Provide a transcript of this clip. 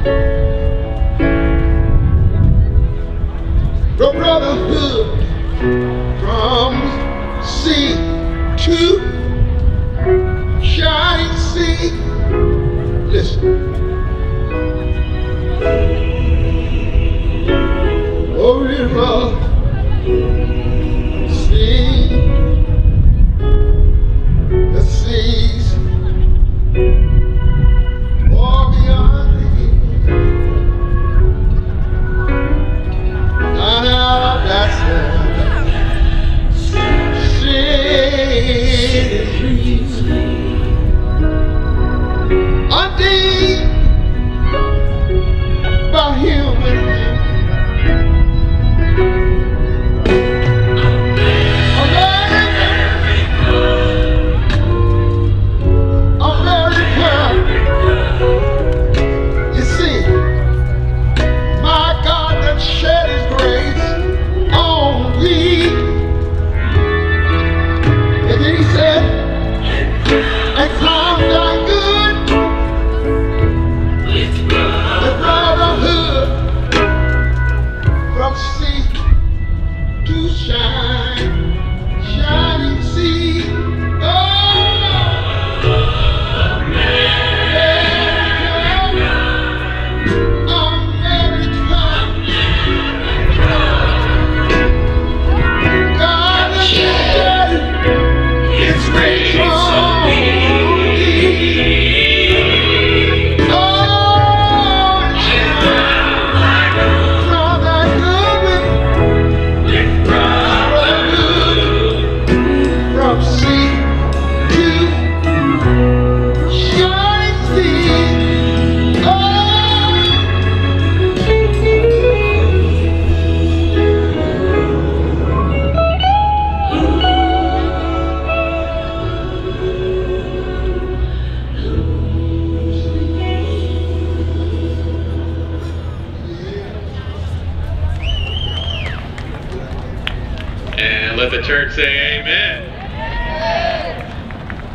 The brotherhood from sea to shining sea. Listen. Oh, river, see the seas far beyond thee. Now that's undeemed by human And let the church say amen.